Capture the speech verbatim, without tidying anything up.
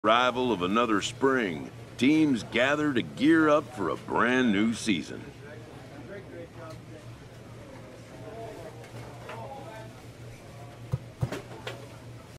Arrival of another spring, teams gather to gear up for a brand new season.